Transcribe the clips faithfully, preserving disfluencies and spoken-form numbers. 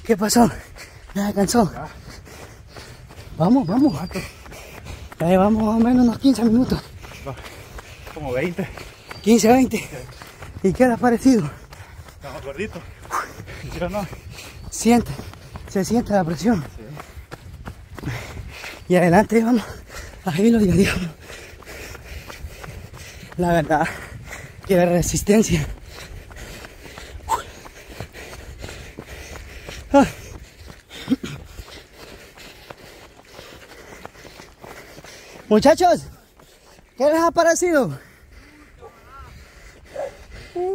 ¿Qué pasó? ¿Ya cansó? Vamos, vamos. Eh, vamos más o menos unos quince minutos. Como veinte. quince, veinte. ¿Y qué le ha parecido? Estamos gorditos. ¿Sí o no? Siente, se siente la presión. Sí. Y adelante vamos a hilo y adiós. La verdad, que resistencia. Ah. Muchachos, ¿qué les ha parecido? Uh.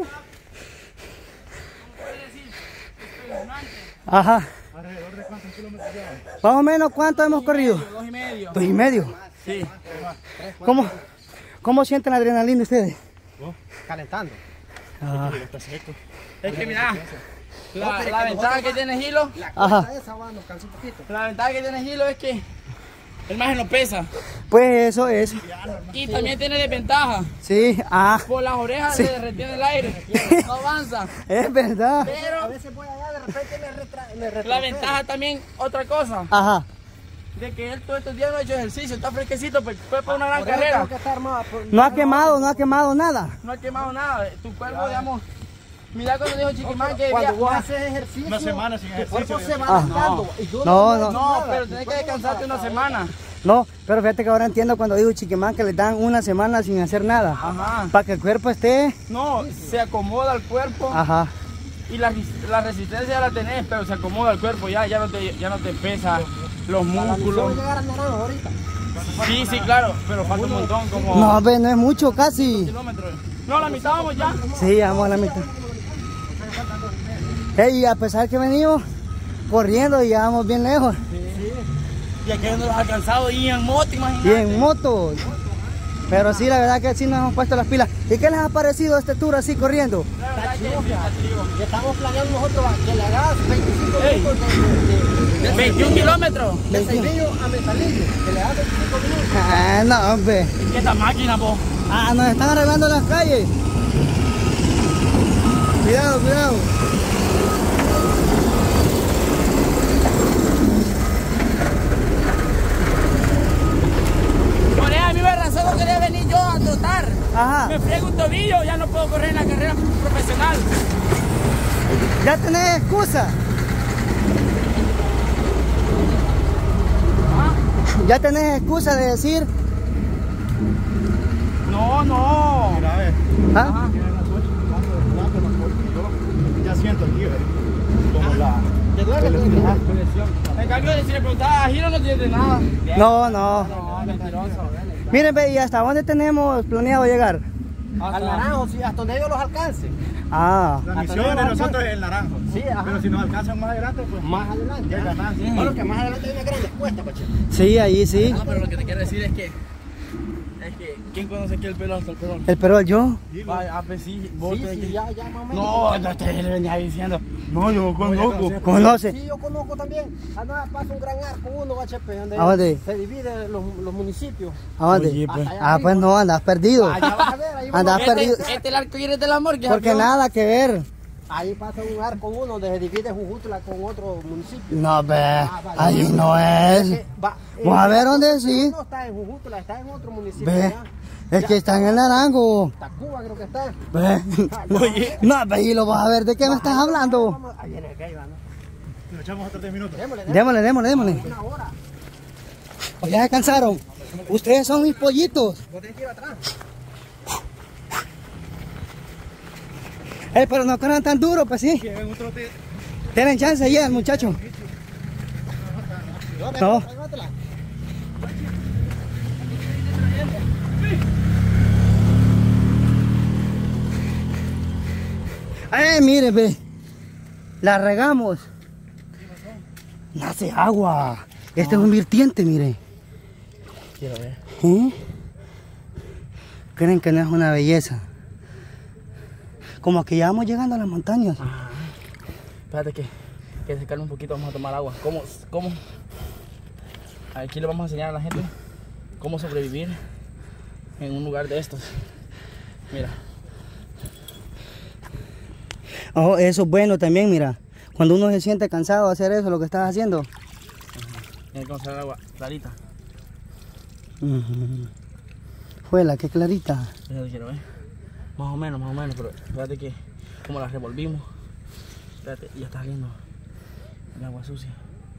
Ajá. ¿Alrededor de cuántos kilómetros llevan? Más o menos, ¿cuánto hemos corrido? Dos y medio. Dos y medio. Sí. ¿Cómo, cómo sienten la adrenalina ustedes? Calentando. Ah. Está seco. Es que mira, la, la ventaja que tiene Gilo, Ajá. la ventaja que tiene Gilo es que el maje no pesa. Pues eso es. Y también tiene desventaja. Sí, ah. Por las orejas Sí. se retiene el aire. No avanza. Es verdad. Pero A veces voy allá, de repente me, retra me retrocedo. la ventaja también, otra cosa, Ajá. de que él todos estos días no ha hecho ejercicio, está fresquecito, pues fue para una gran Por eso carrera. tengo que estar más, por- No ha quemado, no ha quemado nada. No ha quemado nada. Tu cuerpo, digamos, mira cuando dijo Chiquimán que Cuando via- vos via- haces ejercicio, Una semana sin tu ejercicio. cuerpo se va Ah. adaptando. Y yo No, no. No, pero tenés que descansarte una semana. No, pero fíjate que ahora entiendo cuando digo Chiquimán que les dan una semana sin hacer nada. Ajá. Para que el cuerpo esté. No, se acomoda el cuerpo Ajá. y la, la resistencia ya la tenés, pero se acomoda el cuerpo, ya, ya, no, te, ya no te pesa los Voy a músculos. llegar al naranjo ahorita. Sí, sí, claro, pero falta un montón, como No, ve, no es mucho casi. kilómetros. No, la mitad vamos ya. Sí, vamos a la mitad. Hey, a pesar que venimos corriendo y ya vamos bien lejos. Y aquí no los ha alcanzado y en moto, Y imagínate. en moto. Pero sí, la verdad que sí nos hemos puesto las pilas. ¿Y qué les ha parecido este tour así corriendo? La verdad que sí, está chido. Y estamos planeando nosotros que le hagas veinticinco Ey. minutos de, de, de, veintiún kilómetros. de Ceibillo a Metalillo. Que le hagas veinticinco minutos. Ah, no, hombre. ¿Qué esta máquina, po? Ah, nos están arreglando las calles. Cuidado, cuidado. Por esa misma razón no quería venir yo a trotar. Ajá. Me friego un tobillo, ya no puedo correr en la carrera profesional. Ya tenés excusa. Ya tenés excusa de decir. No, no. Mira, a ver. ¿Ah? Ajá. Tiene las ocho, no, pero yo ya siento aquí, ¿ves? Como la... ¿Te duele? En cambio, si le preguntaba a Giro no tiene nada. No, no. No, mentiroso. Miren, ve, ¿y hasta dónde tenemos planeado llegar? Al naranjo, sí, hasta donde ellos los alcancen. Ah. La misión de nosotros es el naranjo. Sí, ajá. Pero si nos alcanzan más adelante, pues Más adelante. ya ganas. Bueno, que más adelante hay una gran respuesta, Pache. Sí, ahí sí. No, pero lo que te quiero decir es que, es que, ¿quién conoce aquí el pelo hasta el pelo? El perol, yo. Vaya, ah, pues sí, vos Sí, tenés sí, que- ya, ya más o menos. No, no te le venía diciendo. No, yo conozco. Conoce. Sí, yo conozco también. Ah, no, pasa un gran arco uno, H P, donde ¿A dónde? se dividen los, los municipios. ¿A dónde? Oye, pues. Hasta allá Ah, pues arriba. no, andas perdido. Allá vas a ver, ahí vamos. Andas a- perdido. Este, este es el arco iris del amor, que es Porque avión. nada que ver. Ahí pasa un arco uno donde se divide Jujutla con otro municipio. No, ve. Ah, vale. Ahí no es. Eh, va, Vamos a ver dónde sí. No está en Jujutla, está en otro municipio. Ve. allá. Es que está en el naranjo. Tacuba creo que está. Ve. Oye. No, ve, y lo vas a ver. ¿De qué me estás hablando? Vamos, ahí viene el que iba, ¿no? Nos echamos otros diez minutos. Démosle, démosle. Démosle, démosle, démosle. Una hora. Pues ya se cansaron. Ustedes son mis pollitos. Vos tenés que ir atrás. Eh, pero no corran tan duro, pues sí. Quieren otro te- Tienen chance ya, muchachos. No. Llévatela. Eh, mire, ve. La regamos. Nace agua. Este es un vertiente, mire. Quiero ver. ¿Eh? ¿Creen que no es una belleza? Como que ya vamos llegando a las montañas. Espérate que, que se calme un poquito, vamos a tomar agua. ¿Cómo, cómo? Aquí le vamos a enseñar a la gente cómo sobrevivir en un lugar de estos. Mira. Oh, eso es bueno también, mira. Cuando uno se siente cansado de hacer eso, lo que estás haciendo. Tiene que usar el agua clarita. Uh-huh. Fuela, qué clarita. Fíjate, quiero ver. Más o menos, más o menos, pero fíjate que como la revolvimos. Fíjate, ya está saliendo el agua sucia.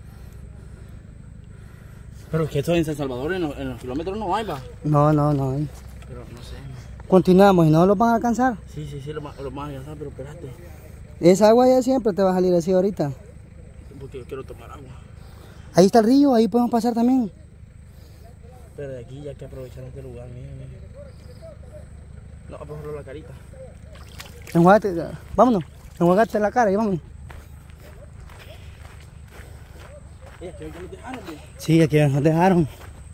Pero es que esto en San Salvador en los, en los kilómetros no hay, va. No, no, no hay. Pero no sé. Continuamos y no lo van a alcanzar. Sí, sí, sí, lo, ma- lo van a alcanzar, pero espérate. Esa agua ya siempre te va a salir así ahorita. Porque yo quiero tomar agua. Ahí está el río, ahí podemos pasar también. Pero de aquí ya hay que aprovechar este lugar, mira, mira. No, por ejemplo la carita. Enjuagate, vámonos. Enjuagate la cara y vámonos. Eh, que nos dejaron, tío. Sí, aquí nos dejaron.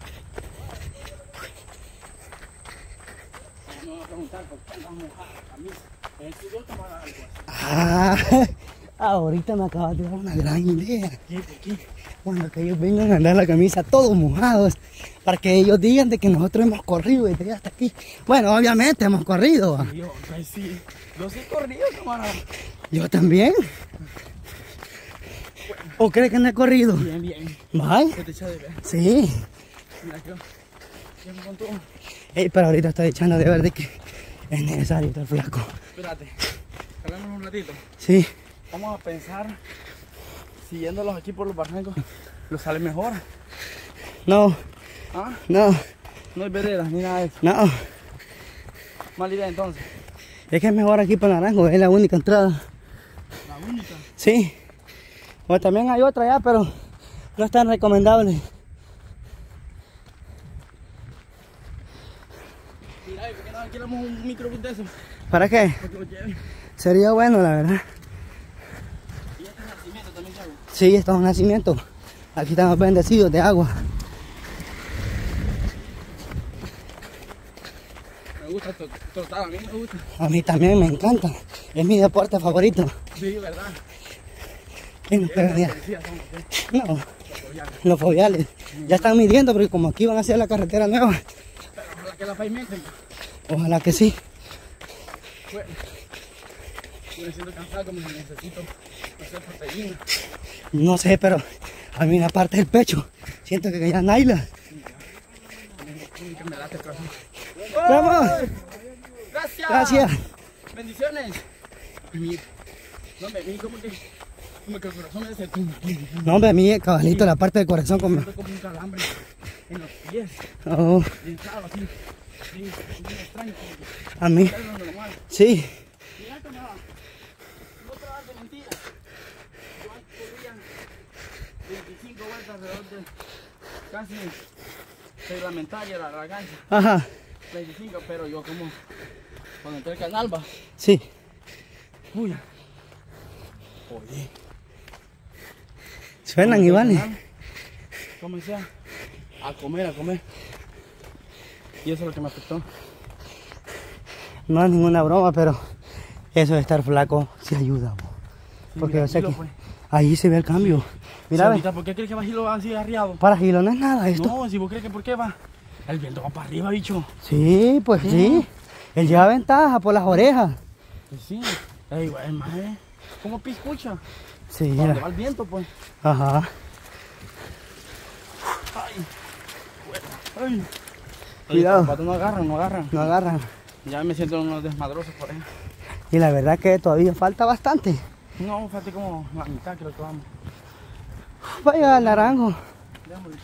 Me van a preguntar por qué andan mojadas la camisa. En el sudor tomar algo así. Ah, ahorita me acabas de dar una gran idea. ¿Qué? ¿Por qué? Cuando que ellos vengan a andar la camisa todos mojados, para que ellos digan de que nosotros hemos corrido desde hasta aquí. Bueno, obviamente hemos corrido. ¿Va? Yo, pues sí. Yo sí he corrido, camarada. Yo también. ¿O crees que no he corrido? Bien, bien. ¿Vale? ¿Qué te echa de ver? Sí. Mira, yo. ¿Qué me contó? Ey, pero ahorita estoy echando de ver de que es necesario estar flaco. Espérate. Hablamos un ratito. Sí. Vamos a pensar. Siguiéndolos aquí por los barrancos, los sale mejor. No, ¿Ah? no, No hay veredas ni nada de eso. no. Mala idea entonces. Es que es mejor aquí para Naranjo, es la única entrada. La única. Sí. O también hay otra allá, pero no es tan recomendable. Mira, ¿por qué no alquilamos un microbús de eso? ¿Para qué? Para que lo lleven. Sería bueno, la verdad. Y este nacimiento también, Chago. Sí, esto es un nacimiento. Aquí estamos bendecidos de agua. Me gusta trotar, a mí me gusta. A mí también me encanta. Es mi deporte favorito. Sí, verdad. ¿Quién nos pegaría? Policías somos, ¿eh? No, los fobiales. Ya están midiendo porque como aquí van a hacer la carretera nueva. Pero ojalá que la pavimenten. Ojalá que sí. Bueno, yo me siento cansado como si necesito hacer proteína. No sé, pero a mí la parte del pecho siento que ya naila. Que me late el corazón. ¡Vamos! ¡Gracias! Gracias. ¡Bendiciones! Mi- No, me vi como que, como que el corazón me hace tum, tum, tum. No, hombre, a mí, cabalito, la parte del corazón como... Siento como un calambre en los pies. Oh, Dentado así. Sí, muy extraño. Como que a mí, es lo normal. sí. Mira, camarada. No te vas de mentira. Yo antes corría veinticinco vueltas alrededor de casi reglamentaria la, la cancha. Ajá, veinticinco, pero yo como cuando entré al canal va. sí. Uy. Oye. Suenan y vale. Comencé a, a comer, a comer. Y eso es lo que me afectó. No es ninguna broma, pero eso de estar flaco sí ayuda. Bo. Sí, Porque mira, yo sé Gilo, que pues. ahí se ve el cambio. Mira, ve, Ahorita, ¿por qué crees que va Gilo así arriado? para Gilo no es nada esto. No, si vos crees que por qué va. El viento va para arriba, bicho. Sí, pues sí. Él lleva ventaja por las orejas. Pues sí. Ey, güey, maje. ¿Cómo piscucha? Sí, ¿Para dónde mira. va el viento, pues? Ajá. Ay. Bueno. Ay. Cuidado. Los zapatos no agarran, no agarran. No agarran. Ya me siento unos desmadrosos por ahí. Y la verdad que todavía falta bastante. No, falta como la mitad creo que vamos. Vaya al Naranjo. Déjame.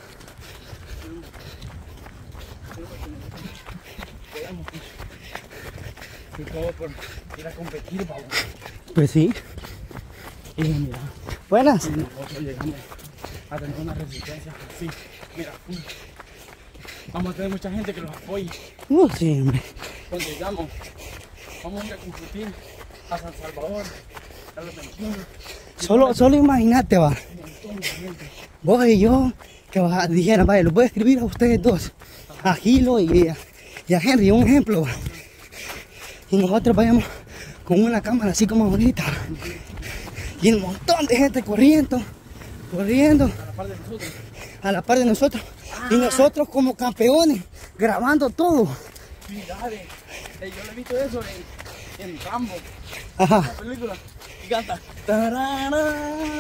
Y todo por ir a competir, pavo. Pues sí. Y mira, Buenas. y nosotros llegamos a tener una resistencia así. Mira, uy. Vamos a tener mucha gente que nos apoye. Uh, sí, hombre. Cuando llegamos, vamos a ir a competir a San Salvador, a los veintiuno. Solo, solo imagínate, va. Vos y yo, que va, dijeran, vaya, lo voy a escribir a ustedes dos. A Gilo y a, y a Henry, un ejemplo, va. Y nosotros vayamos con una cámara así como bonita. Y un montón de gente corriendo, corriendo A la par de nosotros. a la par de nosotros. Y nosotros como campeones, grabando todo. Mira, eh, yo le he visto eso en, en Rambo, Ajá, la película. canta. Tarara,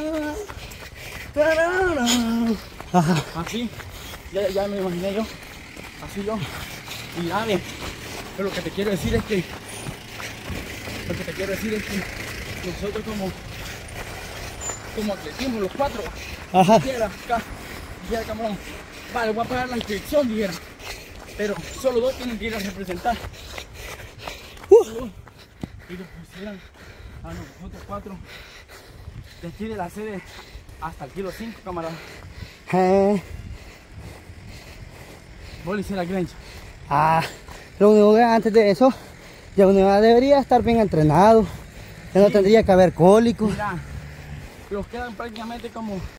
tarara. Ajá. Así, ya, ya me imaginé yo. Así yo. Y dale. Pero lo que te quiero decir es que. Lo que te quiero decir es que nosotros como. Como atletismo, los cuatro. Ajá. Dijera acá. Dijera camarón. Vale, voy a pagar la inscripción, dijera. Pero solo dos tienen que ir a representar. Uh. Y los pusieran a nosotros cuatro. De aquí de la sede hasta el kilo cinco, camarada. Eh, Vos le hicieras Grange. ah, lo único que antes de eso, ya uno debería estar bien entrenado. Ya no Sí. tendría que haber cólicos. Mira, los quedan prácticamente como